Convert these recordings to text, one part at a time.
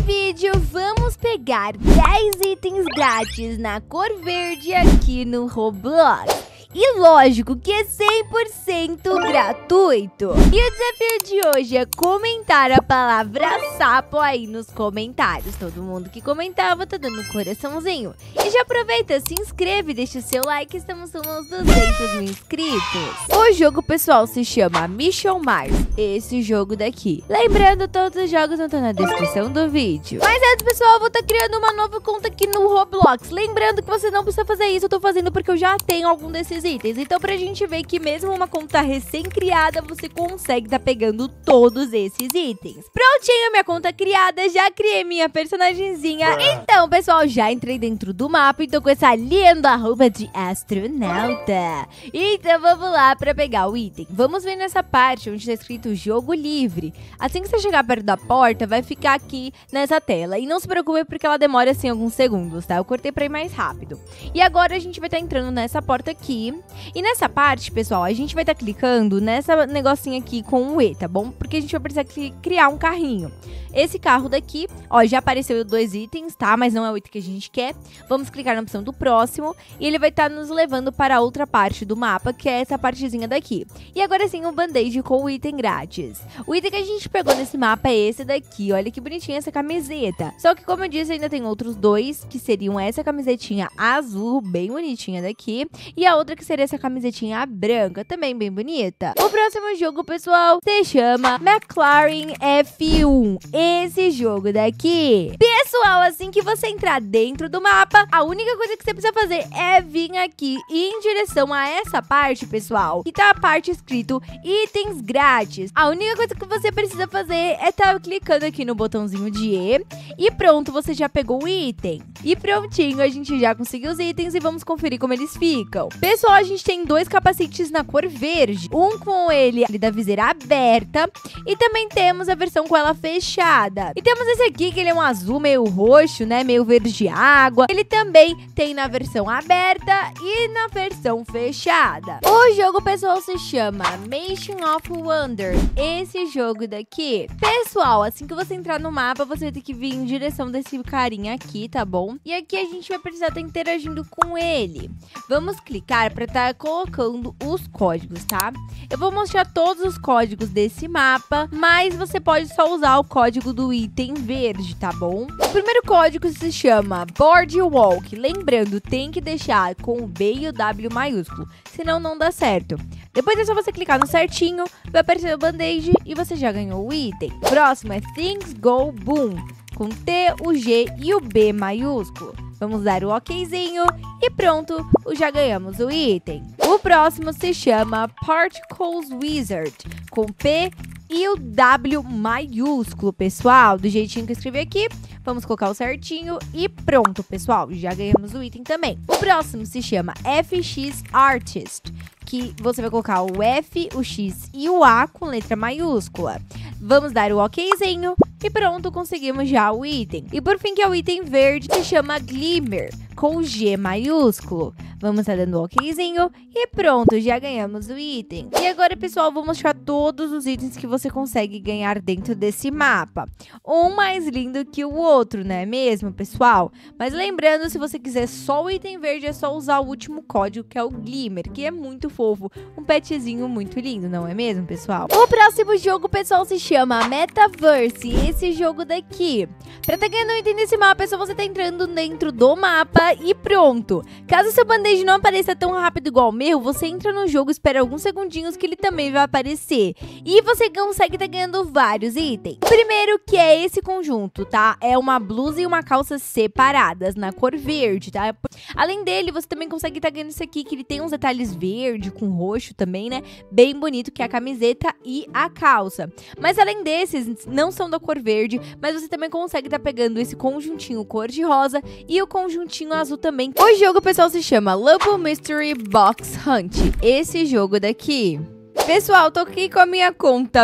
vídeo, vamos pegar 10 itens grátis na cor verde aqui no Roblox. E lógico que é 100% gratuito. E o desafio de hoje é comentar a palavra sapo aí nos comentários. Todo mundo que comentar, vou tá dando um coraçãozinho. E já aproveita, se inscreve, deixa o seu like, estamos com uns 200 mil inscritos. O jogo, pessoal, se chama Mission Mars, esse jogo daqui. Lembrando, todos os jogos estão na descrição do vídeo. Mas antes, pessoal, eu vou estar criando uma nova conta aqui no Roblox. Lembrando que você não precisa fazer isso, eu tô fazendo porque eu já tenho algum desses itens. Então, pra gente ver que mesmo uma conta recém-criada, você consegue tá pegando todos esses itens. Prontinho, minha conta criada, já criei minha personagenzinha. Então, pessoal, já entrei dentro do mapa e tô com essa linda roupa de astronauta. Então, vamos lá pra pegar o item. Vamos ver nessa parte onde tá escrito jogo livre. Assim que você chegar perto da porta, vai ficar aqui nessa tela. E não se preocupe porque ela demora assim alguns segundos, tá? Eu cortei pra ir mais rápido. E agora a gente vai estar entrando nessa porta aqui. E nessa parte, pessoal, a gente vai estar clicando nessa negocinho aqui com o E, tá bom? Porque a gente vai precisar criar um carrinho. Esse carro daqui, ó, já apareceu 2 itens, tá? Mas não é o item que a gente quer. Vamos clicar na opção do próximo e ele vai estar nos levando para a outra parte do mapa, que é essa partezinha daqui. E agora sim, o band-aid com o item grátis. O item que a gente pegou nesse mapa é esse daqui. Olha que bonitinha essa camiseta. Só que, como eu disse, ainda tem outros 2, que seriam essa camisetinha azul, bem bonitinha daqui, e a outra que seria essa camisetinha branca, também bem bonita. O próximo jogo, pessoal, se chama McLaren F1. Esse jogo daqui. Pessoal, assim que você entrar dentro do mapa, a única coisa que você precisa fazer é vir aqui em direção a essa parte, pessoal, que tá a parte escrito itens grátis. A única coisa que você precisa fazer é estar clicando aqui no botãozinho de E e pronto, você já pegou o item. E prontinho, a gente já conseguiu os itens e vamos conferir como eles ficam. Pessoal, a gente tem 2 capacetes na cor verde, um com ele da viseira aberta e também temos a versão com ela fechada. E temos esse aqui que ele é um azul meio roxo, né, meio verde água. Ele também tem na versão aberta e na versão fechada. O jogo, pessoal, se chama Mission of Wonder. Esse jogo daqui, pessoal, assim que você entrar no mapa, você vai ter que vir em direção desse carinha aqui, tá bom? E aqui a gente vai precisar estar interagindo com ele. Vamos clicar para estar colocando os códigos, tá? Eu vou mostrar todos os códigos desse mapa, mas você pode só usar o código do item verde, tá bom? O primeiro código se chama Boardwalk. Lembrando, tem que deixar com o B e o W maiúsculo, senão não dá certo. Depois é só você clicar no certinho, vai aparecer o band-aid e você já ganhou o item. O próximo é Things Go Boom, com T, o G e o B maiúsculo. Vamos dar o okzinho e pronto, já ganhamos o item. O próximo se chama Particles Wizard, com P e o W maiúsculo, pessoal, do jeitinho que eu escrevi aqui. Vamos colocar o certinho e pronto, pessoal, já ganhamos o item também. O próximo se chama FX Artist, que você vai colocar o F, o X e o A com letra maiúscula. Vamos dar o okzinho e pronto, conseguimos já o item. E por fim, que é o item verde, se chama Glimmer, com G maiúsculo. Vamos estar dando o okzinho e pronto, já ganhamos o item. E agora, pessoal, vou mostrar todos os itens que você consegue ganhar dentro desse mapa. Um mais lindo que o outro, não é mesmo, pessoal? Mas lembrando, se você quiser só o item verde, é só usar o último código, que é o Glimmer, que é muito fofo. Um petzinho muito lindo, não é mesmo, pessoal? O próximo jogo, pessoal, se chama Metaverse. Esse jogo daqui. Pra estar ganhando um item nesse mapa, é só você estar entrando dentro do mapa e pronto. Caso seu band-aid não apareça tão rápido igual o meu, você entra no jogo, espera alguns segundinhos que ele também vai aparecer. E você consegue estar ganhando vários itens. Primeiro, que é esse conjunto, tá? É uma blusa e uma calça separadas, na cor verde, tá? Além dele, você também consegue estar ganhando esse aqui, que ele tem uns detalhes verde com roxo também, né? Bem bonito, que é a camiseta e a calça. Mas além desses, não são da cor verde, mas você também consegue estar pegando esse conjuntinho cor de rosa e o conjuntinho azul também. O jogo, pessoal, se chama Lobo Mystery Box Hunt. Esse jogo daqui. Pessoal, tô aqui com a minha conta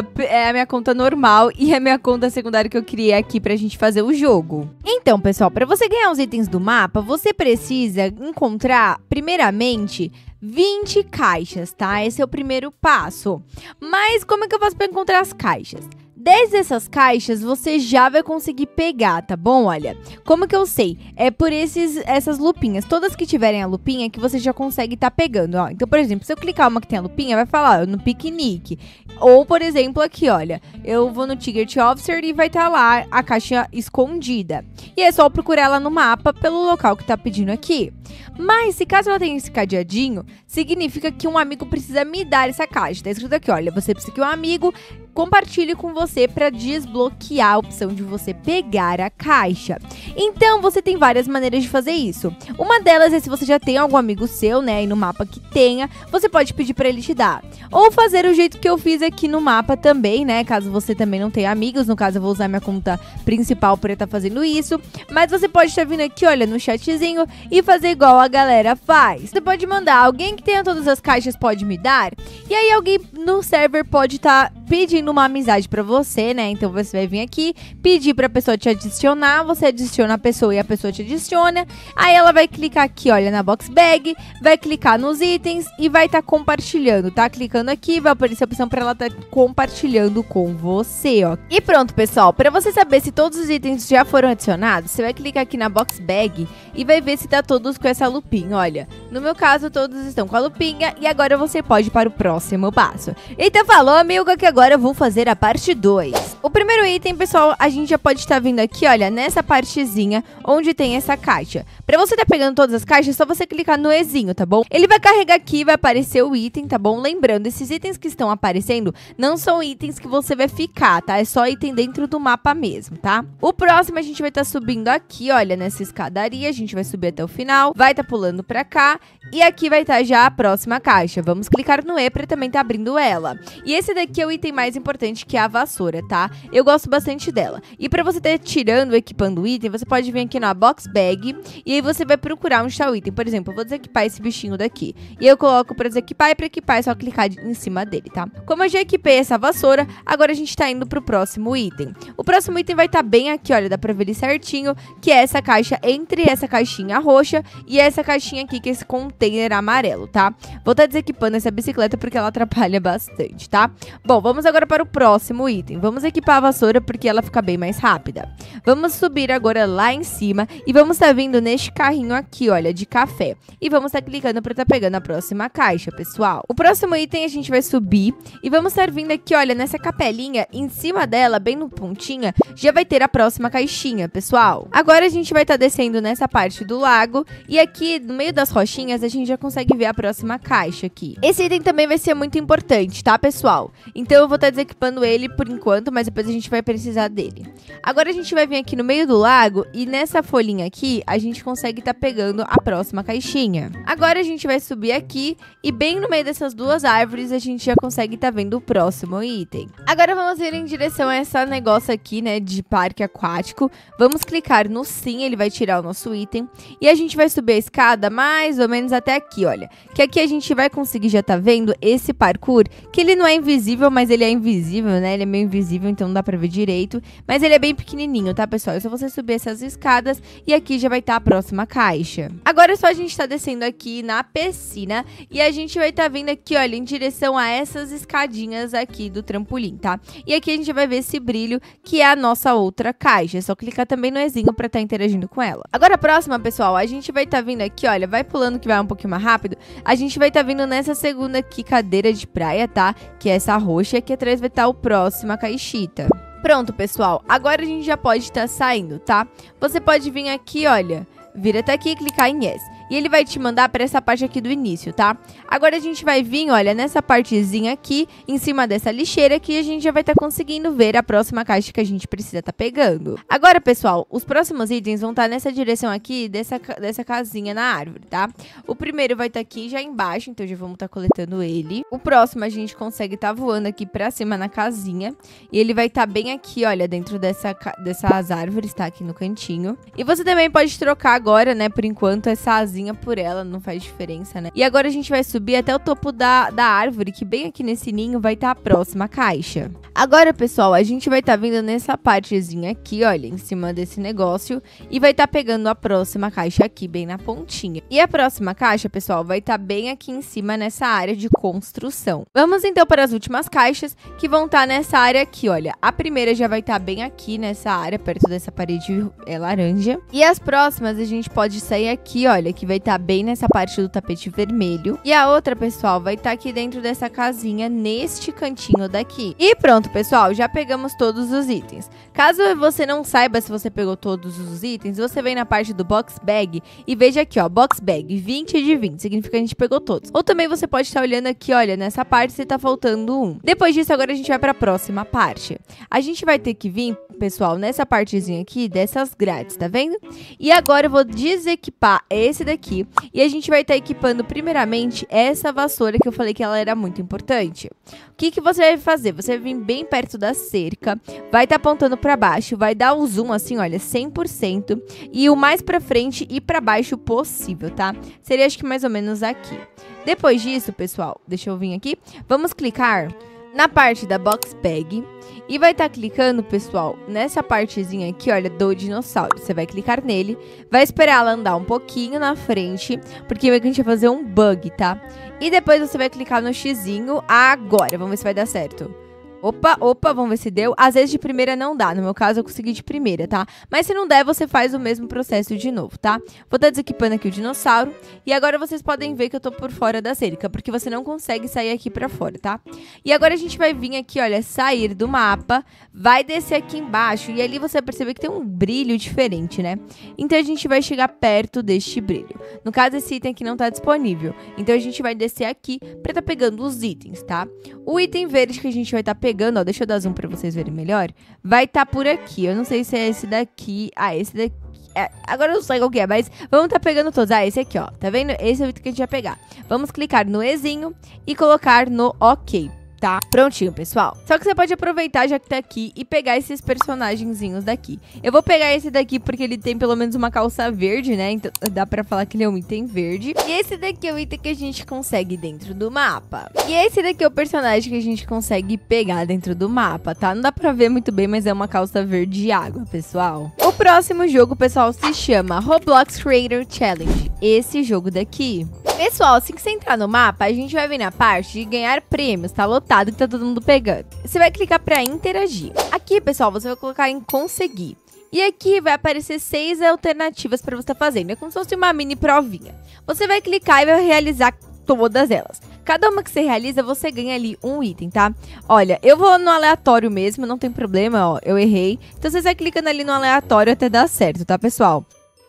normal e a minha conta secundária que eu criei aqui pra gente fazer o jogo. Então, pessoal, pra você ganhar os itens do mapa, você precisa encontrar, primeiramente, 20 caixas, tá? Esse é o primeiro passo. Mas como é que eu faço pra encontrar as caixas? 10 dessas caixas você já vai conseguir pegar, tá bom? Olha, como que eu sei? É por essas lupinhas. Todas que tiverem a lupinha que você já consegue estar pegando, ó. Então, por exemplo, se eu clicar uma que tem a lupinha, vai falar, ó, no piquenique. Ou, por exemplo, aqui, olha, eu vou no Ticket Officer e vai estar lá a caixa escondida. E é só procurar ela no mapa pelo local que tá pedindo aqui. Mas, se caso ela tenha esse cadeadinho, significa que um amigo precisa me dar essa caixa. Tá escrito aqui, olha, você precisa que um amigo compartilhe com você para desbloquear a opção de você pegar a caixa. Então, você tem várias maneiras de fazer isso. Uma delas é se você já tem algum amigo seu, né, aí no mapa que tenha, você pode pedir para ele te dar. Ou fazer o jeito que eu fiz aqui no mapa também, né, caso você também não tenha amigos. No caso, eu vou usar minha conta principal para estar fazendo isso. Mas você pode estar vindo aqui, olha, no chatzinho e fazer igual a galera faz. Você pode mandar, alguém que tenha todas as caixas pode me dar? E aí alguém no server pode estar pedindo uma amizade pra você, né? Então você vai vir aqui, pedir pra pessoa te adicionar, você adiciona a pessoa e a pessoa te adiciona. Aí ela vai clicar aqui, olha, na box bag, vai clicar nos itens e vai estar compartilhando, tá? Clicando aqui, vai aparecer a opção pra ela estar compartilhando com você, ó. E pronto, pessoal, pra você saber se todos os itens já foram adicionados, você vai clicar aqui na box bag e vai ver se tá todos com essa lupinha, olha. No meu caso, todos estão com a lupinha e agora você pode ir para o próximo passo. Então falou, amigo, que agora eu vou fazer a parte 2. O primeiro item, pessoal, a gente já pode estar vindo aqui, olha, nessa partezinha onde tem essa caixa. Pra você estar pegando todas as caixas, é só você clicar no Ezinho, tá bom? Ele vai carregar aqui, vai aparecer o item, tá bom? Lembrando, esses itens que estão aparecendo não são itens que você vai ficar, tá? É só item dentro do mapa mesmo, tá? O próximo a gente vai estar subindo aqui, olha, nessa escadaria, a gente vai subir até o final, vai estar pulando pra cá e aqui vai estar já a próxima caixa. Vamos clicar no E pra também estar abrindo ela. E esse daqui é o item mais importante, que é a vassoura, tá? Eu gosto bastante dela. E pra você estar tirando, equipando o item, você pode vir aqui na box bag e aí você vai procurar onde está o item. Por exemplo, eu vou desequipar esse bichinho daqui. E eu coloco pra desequipar e pra equipar é só clicar em cima dele, tá? Como eu já equipei essa vassoura, agora a gente tá indo pro próximo item. O próximo item vai estar bem aqui, olha, dá pra ver ele certinho, que é essa caixa entre essa caixinha roxa e essa caixinha aqui, que é esse container amarelo, tá? Vou estar desequipando essa bicicleta porque ela atrapalha bastante, tá? Bom, vamos agora para o próximo item. Vamos equipar a vassoura porque ela fica bem mais rápida. Vamos subir agora lá em cima e vamos estar vindo neste carrinho aqui, olha, de café. E vamos estar clicando para estar pegando a próxima caixa, pessoal. O próximo item a gente vai subir e vamos estar vindo aqui, olha, nessa capelinha, em cima dela, bem no pontinha, já vai ter a próxima caixinha, pessoal. Agora a gente vai estar descendo nessa parte do lago e aqui no meio das rochinhas a gente já consegue ver a próxima caixa aqui. Esse item também vai ser muito importante, tá, pessoal? Então eu vou estar desequipando ele por enquanto, mas depois a gente vai precisar dele. Agora a gente vai vir aqui no meio do lago e nessa folhinha aqui a gente consegue estar pegando a próxima caixinha. Agora a gente vai subir aqui e bem no meio dessas duas árvores a gente já consegue estar vendo o próximo item. Agora vamos ir em direção a essa negócio aqui, né, de parque aquático. Vamos clicar no sim, ele vai tirar o nosso item e a gente vai subir a escada mais ou menos até aqui, olha. Que aqui a gente vai conseguir já tá vendo esse parkour, que ele não é invisível, mas ele é invisível, né? Ele é meio invisível, então não dá pra ver direito. Mas ele é bem pequenininho, tá, pessoal? É só você subir essas escadas e aqui já vai estar a próxima caixa. Agora é só a gente tá descendo aqui na piscina e a gente vai estar vindo aqui, olha, em direção a essas escadinhas aqui do trampolim, tá? E aqui a gente vai ver esse brilho, que é a nossa outra caixa. É só clicar também no Ezinho pra estar interagindo com ela. Agora a próxima, pessoal, a gente vai estar vindo aqui, olha, vai pulando que vai um pouquinho mais rápido. A gente vai estar vindo nessa segunda aqui cadeira de praia, tá? Que é essa roxa, e aqui atrás vai estar o próxima caixita. Pronto, pessoal, agora a gente já pode estar saindo, tá? Você pode vir aqui, olha, vir até aqui e clicar em Yes. E ele vai te mandar para essa parte aqui do início, tá? Agora a gente vai vir, olha, nessa partezinha aqui, em cima dessa lixeira, que a gente já vai estar conseguindo ver a próxima caixa que a gente precisa estar pegando. Agora, pessoal, os próximos itens vão estar nessa direção aqui, dessa casinha na árvore, tá? O primeiro vai estar aqui já embaixo, então já vamos estar coletando ele. O próximo a gente consegue estar voando aqui pra cima na casinha. E ele vai estar bem aqui, olha, dentro dessas árvores, tá? Aqui no cantinho. E você também pode trocar agora, né, por enquanto, essa asinha casinha por ela, não faz diferença, né? E agora a gente vai subir até o topo da árvore, que bem aqui nesse ninho vai estar a próxima caixa. Agora, pessoal, a gente vai estar vindo nessa partezinha aqui, olha, em cima desse negócio, e vai estar pegando a próxima caixa aqui, bem na pontinha. E a próxima caixa, pessoal, vai estar bem aqui em cima nessa área de construção. Vamos então para as últimas caixas, que vão estar nessa área aqui, olha. A primeira já vai estar bem aqui nessa área, perto dessa parede laranja. E as próximas a gente pode sair aqui, olha, que vai estar bem nessa parte do tapete vermelho. E a outra, pessoal, vai estar aqui dentro dessa casinha, neste cantinho daqui. E pronto, pessoal, já pegamos todos os itens. Caso você não saiba se você pegou todos os itens, você vem na parte do box bag e veja aqui, ó, box bag 20 de 20, significa que a gente pegou todos. Ou também você pode estar olhando aqui, olha, nessa parte se tá faltando um. Depois disso, agora a gente vai para a próxima parte. A gente vai ter que vir, pessoal, nessa partezinha aqui dessas grades, tá vendo? E agora eu vou desequipar esse daqui e a gente vai estar equipando primeiramente essa vassoura que eu falei que ela era muito importante. O que você vai fazer? Você vai vir bem perto da cerca, vai estar apontando para baixo, vai dar o zoom assim, olha, 100% e o mais para frente e para baixo possível, tá? Seria acho que mais ou menos aqui. Depois disso, pessoal, deixa eu vir aqui, vamos clicar na parte da box bag e vai estar clicando, pessoal, nessa partezinha aqui, olha, do dinossauro. Você vai clicar nele, vai esperar ela andar um pouquinho na frente, porque a gente vai fazer um bug, tá? E depois você vai clicar no xizinho agora, vamos ver se vai dar certo. Opa, vamos ver se deu. Às vezes de primeira não dá, no meu caso eu consegui de primeira, tá? Mas se não der, você faz o mesmo processo de novo, tá? Vou estar desequipando aqui o dinossauro. E agora vocês podem ver que eu tô por fora da cerca, porque você não consegue sair aqui pra fora, tá? E agora a gente vai vir aqui, olha, sair do mapa, vai descer aqui embaixo e ali você vai perceber que tem um brilho diferente, né? Então a gente vai chegar perto deste brilho. No caso, esse item aqui não tá disponível. Então a gente vai descer aqui pra tá pegando os itens, tá? O item verde que a gente vai estar pegando, ó, deixa eu dar zoom pra vocês verem melhor, vai estar por aqui. Eu não sei se é esse daqui. Ah, esse daqui. Agora eu não sei qual que é, mas vamos estar pegando todos. Ah, esse aqui, ó. Tá vendo? Esse é o item que a gente vai pegar. Vamos clicar no Ezinho e colocar no OK. Tá? Prontinho, pessoal. Só que você pode aproveitar, já que tá aqui, e pegar esses personagenzinhos daqui. Eu vou pegar esse daqui porque ele tem pelo menos uma calça verde, né? Então dá pra falar que ele é um item verde. E esse daqui é o item que a gente consegue dentro do mapa. E esse daqui é o personagem que a gente consegue pegar dentro do mapa, tá? Não dá pra ver muito bem, mas é uma calça verde água, pessoal. O próximo jogo, pessoal, se chama Roblox Creator Challenge. Esse jogo daqui. Pessoal, assim que você entrar no mapa, a gente vai vir na parte de ganhar prêmios, tá lotado que tá todo mundo pegando. Você vai clicar pra interagir. Aqui, pessoal, você vai colocar em conseguir. E aqui vai aparecer 6 alternativas pra você estar fazendo. É como se fosse uma mini provinha. Você vai clicar e vai realizar todas elas. Cada uma que você realiza, você ganha ali um item, tá? Olha, eu vou no aleatório mesmo, não tem problema, ó, eu errei. Então você vai clicando ali no aleatório até dar certo, tá, pessoal?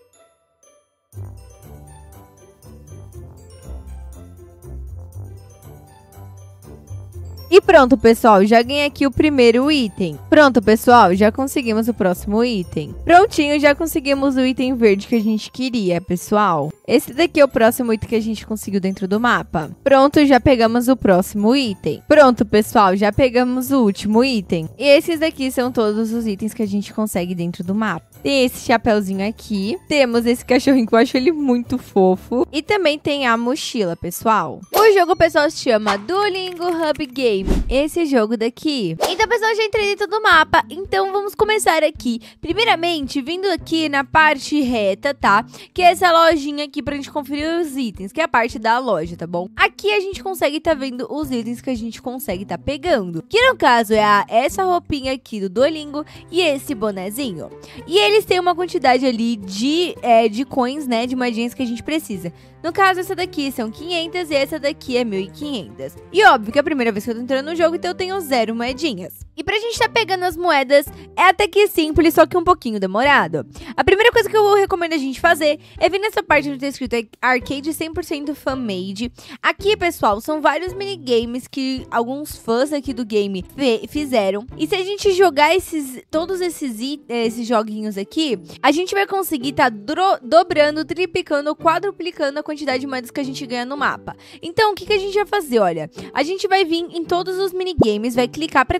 E pronto, pessoal, já ganhei aqui o primeiro item. Pronto, pessoal, já conseguimos o próximo item. Prontinho, já conseguimos o item verde que a gente queria, pessoal. Esse daqui é o próximo item que a gente conseguiu dentro do mapa. Pronto, já pegamos o próximo item. Pronto, pessoal, já pegamos o último item. E esses daqui são todos os itens que a gente consegue dentro do mapa. Tem esse chapéuzinho aqui. Temos esse cachorrinho que eu acho ele muito fofo. E também tem a mochila, pessoal. O jogo, pessoal, se chama Duolingo Hub Game. Esse jogo daqui. Então, pessoal, já entrei dentro do mapa. Então, vamos começar aqui. Primeiramente, vindo aqui na parte reta, tá? Que é essa lojinha aqui pra gente conferir os itens. Que é a parte da loja, tá bom? Aqui a gente consegue tá vendo os itens que a gente consegue tá pegando. Que no caso é essa roupinha aqui do Duolingo e esse bonezinho. E eles têm uma quantidade ali de coins, né? De moedinhas que a gente precisa. No caso, essa daqui são 500 e essa daqui é 1.500. E óbvio que é a primeira vez que eu tô entrando no jogo, então eu tenho 0 moedinhas. E pra gente tá pegando as moedas, é até que simples, só que um pouquinho demorado. A primeira coisa que eu recomendo a gente fazer é vir nessa parte onde tá escrito Arcade 100% Fan-Made. Aqui, pessoal, são vários minigames que alguns fãs aqui do game fizeram. E se a gente jogar todos esses joguinhos aqui, a gente vai conseguir tá dobrando, triplicando ou quadruplicando a quantidade de moedas que a gente ganha no mapa. Então, o que a gente vai fazer? Olha, a gente vai vir em todos os minigames, vai clicar pra tá entrando.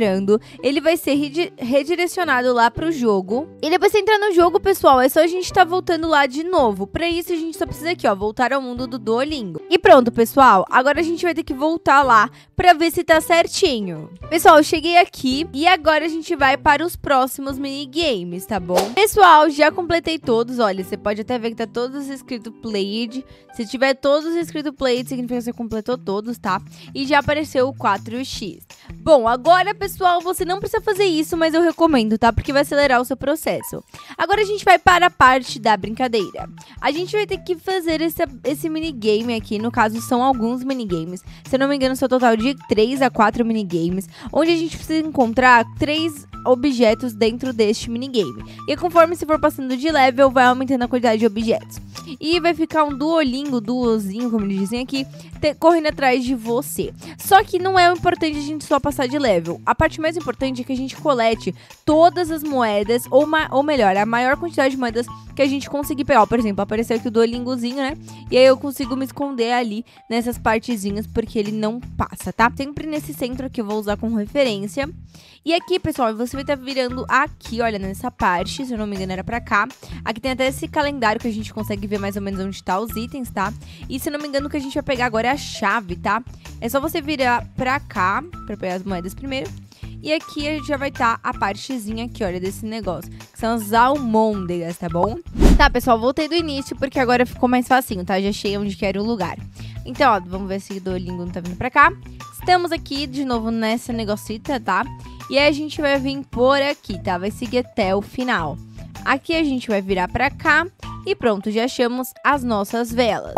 entrando, ele vai ser redirecionado lá pro jogo. E depois você entrar no jogo, pessoal, é só a gente tá voltando lá de novo. Pra isso, a gente só precisa aqui, ó, voltar ao mundo do Duolingo. E pronto, pessoal, agora a gente vai ter que voltar lá pra ver se tá certinho. Pessoal, eu cheguei aqui e agora a gente vai para os próximos minigames, tá bom? Pessoal, já completei todos, olha, você pode até ver que tá todos escrito played. Se tiver todos escrito played, significa que você completou todos, tá? E já apareceu o 4x. Bom, agora, pessoal, você não precisa fazer isso, mas eu recomendo, tá? Porque vai acelerar o seu processo. Agora a gente vai para a parte da brincadeira. A gente vai ter que fazer esse minigame aqui, no caso são alguns minigames. Se eu não me engano, são total de 3 a 4 minigames, onde a gente precisa encontrar 3 objetos dentro deste minigame. E conforme se for passando de level, vai aumentando a quantidade de objetos. E vai ficar um duozinho, como eles dizem aqui, correndo atrás de você. Só que não é importante a gente só passar de level. A parte mais importante é que a gente colete todas as moedas, ou melhor, a maior quantidade de moedas que a gente conseguir pegar. Por exemplo, apareceu aqui o duolingozinho, né? E aí eu consigo me esconder ali nessas partezinhas, porque ele não passa, tá? Sempre nesse centro aqui eu vou usar como referência. E aqui, pessoal, você vai estar virando aqui, olha, nessa parte, se eu não me engano era pra cá. Aqui tem até esse calendário que a gente consegue ver mais ou menos onde tá os itens, tá? E se eu não me engano o que a gente vai pegar agora é a chave, tá? É só você virar pra cá, pra pegar as moedas primeiro. E aqui a gente já vai estar a partezinha aqui, olha, desse negócio, que são as almôndegas, tá bom? Tá, pessoal, voltei do início porque agora ficou mais facinho, tá? Já achei onde que era o lugar. Então, ó, vamos ver se o Duolingo não tá vindo pra cá. Estamos aqui de novo nessa negocita, tá? E aí a gente vai vir por aqui, tá? Vai seguir até o final. Aqui a gente vai virar pra cá e pronto, já achamos as nossas velas.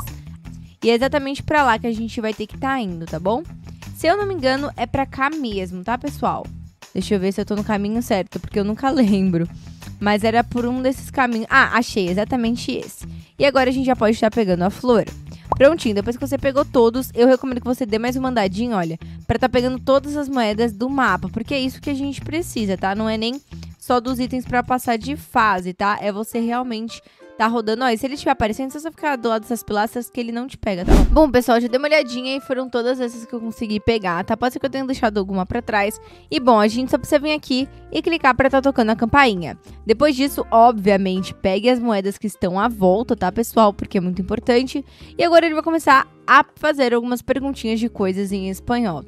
E é exatamente pra lá que a gente vai ter que tá indo, tá bom? Se eu não me engano, é pra cá mesmo, tá, pessoal? Deixa eu ver se eu tô no caminho certo, porque eu nunca lembro. Mas era por um desses caminhos. Ah, achei, exatamente esse. E agora a gente já pode estar pegando a flor. Prontinho, depois que você pegou todos, eu recomendo que você dê mais uma andadinha, olha, pra tá pegando todas as moedas do mapa, porque é isso que a gente precisa, tá? Não é nem só dos itens pra passar de fase, tá? É você realmente tá rodando. Ó, e se ele estiver aparecendo, é só ficar do lado dessas pilastras que ele não te pega, tá bom? Bom, pessoal, já dei uma olhadinha e foram todas essas que eu consegui pegar, tá? Pode ser que eu tenha deixado alguma pra trás. E, bom, a gente só precisa vir aqui e clicar pra tá tocando a campainha. Depois disso, obviamente, pegue as moedas que estão à volta, tá, pessoal? Porque é muito importante. E agora ele vai começar a fazer algumas perguntinhas de coisas em espanhol.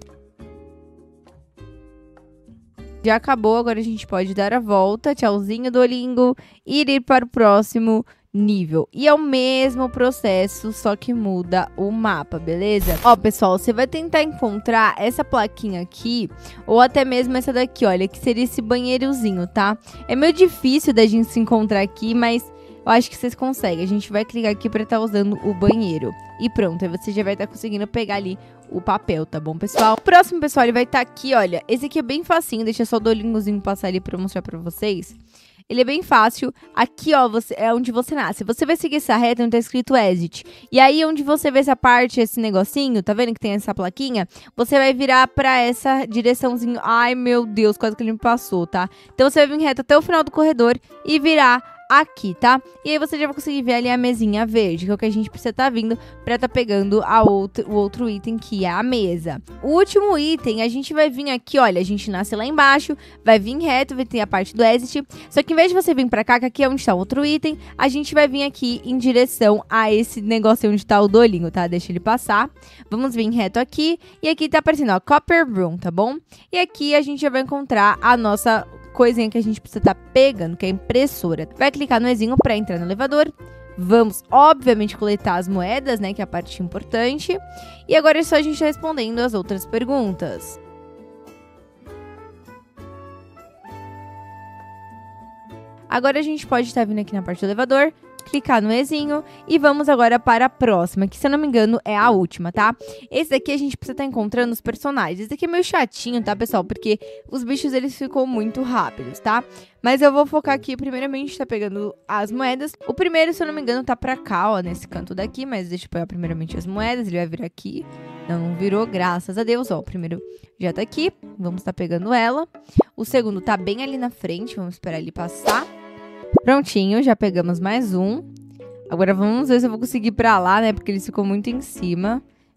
Já acabou, agora a gente pode dar a volta, tchauzinho, Duolingo, e ir para o próximo nível. E é o mesmo processo, só que muda o mapa, beleza? Ó, pessoal, você vai tentar encontrar essa plaquinha aqui, ou até mesmo essa daqui, olha, que seria esse banheirozinho, tá? É meio difícil da gente se encontrar aqui, mas eu acho que vocês conseguem. A gente vai clicar aqui pra estar usando o banheiro. E pronto, aí você já vai estar conseguindo pegar ali o papel, tá bom, pessoal? O próximo, pessoal, ele vai estar aqui, olha. Esse aqui é bem facinho, deixa só o Duolingozinho passar ali pra eu mostrar pra vocês. Ele é bem fácil. Aqui, ó, é onde você nasce. Você vai seguir essa reta onde tá escrito exit. E aí, onde você vê essa parte, esse negocinho, tá vendo que tem essa plaquinha? Você vai virar pra essa direçãozinho. Ai, meu Deus, quase que ele me passou, tá? Então, você vai vir reto até o final do corredor e virar aqui, tá? E aí você já vai conseguir ver ali a mesinha verde, que é o que a gente precisa estar vindo pra tá pegando o outro item, que é a mesa. O último item, a gente vai vir aqui, olha, a gente nasce lá embaixo, vai vir reto, vai ter a parte do exit, só que em vez de você vir pra cá, que aqui é onde tá o outro item, a gente vai vir aqui em direção a esse negócio onde tá o Duolingo, tá? Deixa ele passar. Vamos vir reto aqui, e aqui tá aparecendo, ó, Copper Room, tá bom? E aqui a gente já vai encontrar a nossa coisinha que a gente precisa estar pegando, que é a impressora. Vai clicar no Ezinho para entrar no elevador. Vamos, obviamente, coletar as moedas, né, que é a parte importante. E agora é só a gente respondendo as outras perguntas. Agora a gente pode estar vindo aqui na parte do elevador, clicar no Ezinho e vamos agora para a próxima, que se eu não me engano é a última, tá? Esse daqui a gente precisa estar encontrando os personagens. Esse daqui é meio chatinho, tá, pessoal? Porque os bichos, eles ficam muito rápidos, tá? Mas eu vou focar aqui, primeiramente, tá pegando as moedas. O primeiro, se eu não me engano, tá pra cá, ó, nesse canto daqui, mas deixa eu pegar primeiramente as moedas, ele vai vir aqui. Não virou, graças a Deus, ó, o primeiro já tá aqui, vamos estar pegando ela. O segundo tá bem ali na frente, vamos esperar ele passar. Prontinho, já pegamos mais um. Agora vamos ver se eu vou conseguir ir pra lá, né? Porque ele ficou muito em cima.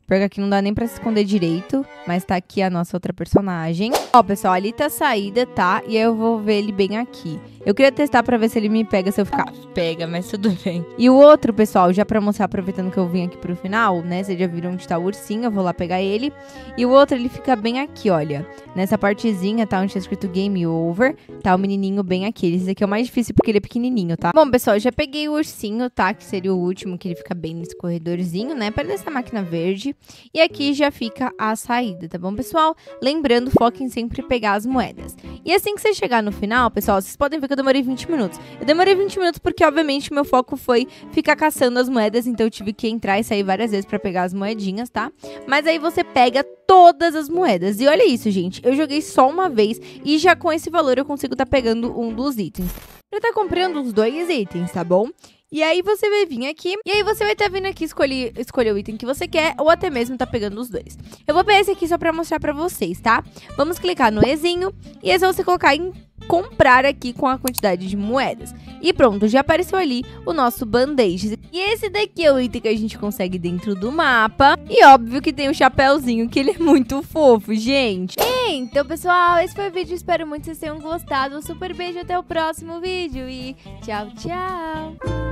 Porque aqui não dá nem pra se esconder direito. Mas tá aqui a nossa outra personagem. Ó, pessoal, ali tá a saída, tá? E aí eu vou ver ele bem aqui. Eu queria testar pra ver se ele me pega, se eu ficar... Pega, mas tudo bem. E o outro, pessoal, já pra mostrar, aproveitando que eu vim aqui pro final, né? Vocês já viram onde tá o ursinho, eu vou lá pegar ele. E o outro, ele fica bem aqui, olha. Nessa partezinha, tá? Onde tá escrito Game Over. Tá o menininho bem aqui. Esse aqui é o mais difícil porque ele é pequenininho, tá? Bom, pessoal, eu já peguei o ursinho, tá? Que seria o último, que ele fica bem nesse corredorzinho, né? Perto dessa máquina verde. E aqui já fica a saída, tá bom, pessoal? Lembrando, foquem sempre em pegar as moedas. E assim que você chegar no final, pessoal, vocês podem ver que eu demorei 20 minutos. Eu demorei 20 minutos porque, obviamente, meu foco foi ficar caçando as moedas, então eu tive que entrar e sair várias vezes pra pegar as moedinhas, tá? Mas aí você pega todas as moedas. E olha isso, gente. Eu joguei só uma vez e já com esse valor eu consigo estar pegando um dos itens. Eu tá comprando os 2 itens, tá bom? E aí você vai vir aqui, e aí você vai estar vindo aqui escolher o item que você quer, ou até mesmo tá pegando os 2. Eu vou pegar esse aqui só pra mostrar pra vocês, tá? Vamos clicar no Ezinho, e é só você colocar em comprar aqui com a quantidade de moedas. E pronto, já apareceu ali o nosso band-aid. E esse daqui é o item que a gente consegue dentro do mapa. E óbvio que tem o chapéuzinho, que ele é muito fofo, gente. Então, pessoal, esse foi o vídeo. Espero muito que vocês tenham gostado. Um super beijo, até o próximo vídeo. E tchau, tchau!